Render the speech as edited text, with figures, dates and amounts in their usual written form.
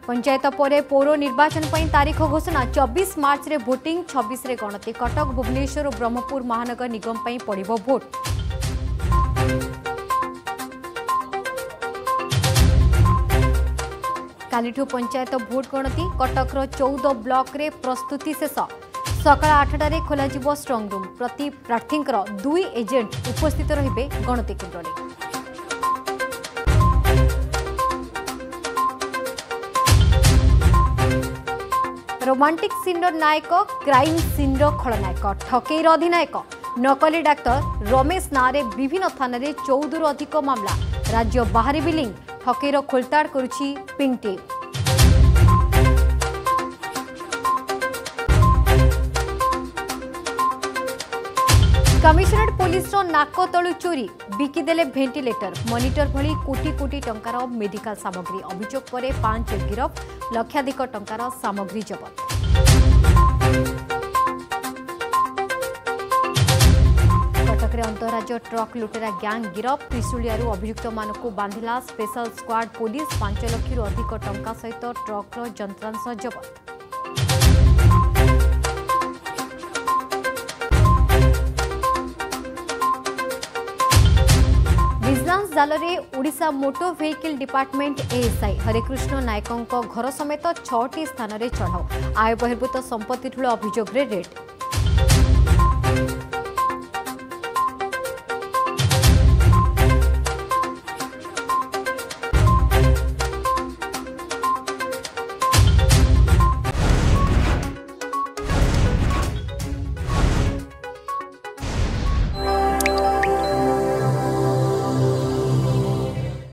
पंचायत पर पौर निर्वाचन पर तारीख घोषणा 24 मार्च रे भोटिंग 26 रे गणति कटक भुवनेश्वर और ब्रह्मपुर महानगर निगम पर पड़िबो भोट। कालीठू पंचायत भोट गणति कटकर 14 ब्लॉक रे प्रस्तुति शेष सकाळ 8टारे खोलाजिबो स्ट्रॉन्ग रूम प्रति प्रार्थी 2 एजेंट उपस्थित रहिबे गणति केन्द्र रे। रोमांटिक सीन नायक क्राइम सीन खलनायक ठकेईर अधिनायक नकली डाक्तर रमेश नारे विभिन्न थाना रे 14 अधिक मामला राज्य बाहरी बिलिंग ठकेईर खोलताड़ करुछि पिंक टीम। कमिशनरेट पुलिस नाक तलु चोरी बिकिदेले भेंटिलेटर मॉनिटर भली कोटी कोटी टंकार मेडिकल सामग्री अभियोग पर 5 गिरफ लक्षाधिक टंकार सामग्री जबत। कटक रे अंतरराज्य ट्रक लुटेरा गैंग गिरफ त्रिशूलियारू अभियुक्त मानकु बांधिला स्पेशल स्क्वाड पुलिस 5 लाख अधिक टंका सहित ट्रक यंत्रांश जबत। विजिलेंस जाल में Odisha motor vehicle department ASI Harekrishna नायकों घर समेत 6टी स्थान में चढ़ाऊ आय बहिर्भूत संपत्ति ठूल अभियोग रेड।